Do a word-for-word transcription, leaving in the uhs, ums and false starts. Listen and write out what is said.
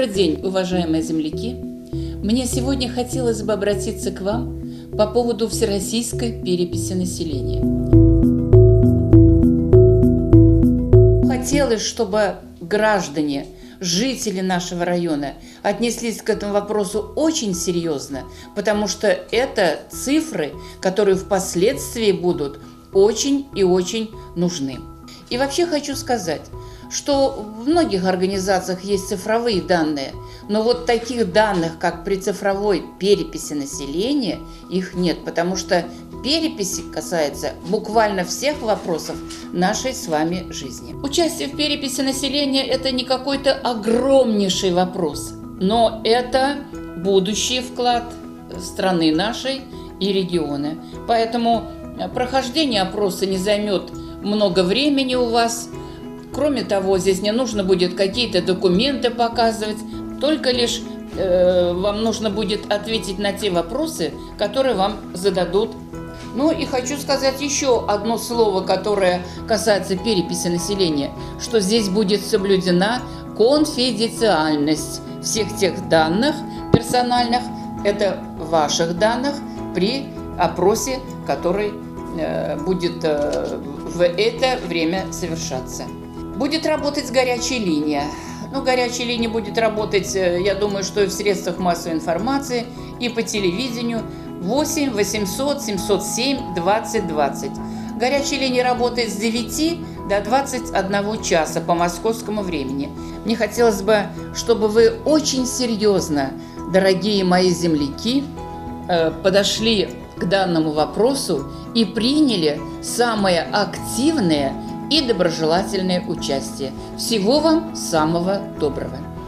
Добрый день, уважаемые земляки! Мне сегодня хотелось бы обратиться к вам по поводу всероссийской переписи населения. Хотелось, чтобы граждане, жители нашего района отнеслись к этому вопросу очень серьезно, потому что это цифры, которые впоследствии будут очень и очень нужны. И вообще хочу сказать, что в многих организациях есть цифровые данные, но вот таких данных, как при цифровой переписи населения, их нет, потому что перепись касается буквально всех вопросов нашей с вами жизни. Участие в переписи населения – это не какой-то огромнейший вопрос, но это будущий вклад страны нашей и региона. Поэтому прохождение опроса не займет много времени у вас. Кроме того, здесь не нужно будет какие-то документы показывать, только лишь э, вам нужно будет ответить на те вопросы, которые вам зададут. Ну и хочу сказать еще одно слово, которое касается переписи населения, что здесь будет соблюдена конфиденциальность всех тех данных персональных, это ваших данных при опросе, который э, будет э, в это время совершаться. Будет работать горячая линия. Ну, горячая линия будет работать, я думаю, что и в средствах массовой информации, и по телевидению. восемь восемьсот семьсот семь двадцать двадцать. Горячая линия работает с девяти до двадцати одного часа по московскому времени. Мне хотелось бы, чтобы вы очень серьезно, дорогие мои земляки, подошли к данному вопросу и приняли самое активное и доброжелательное участие. Всего вам самого доброго!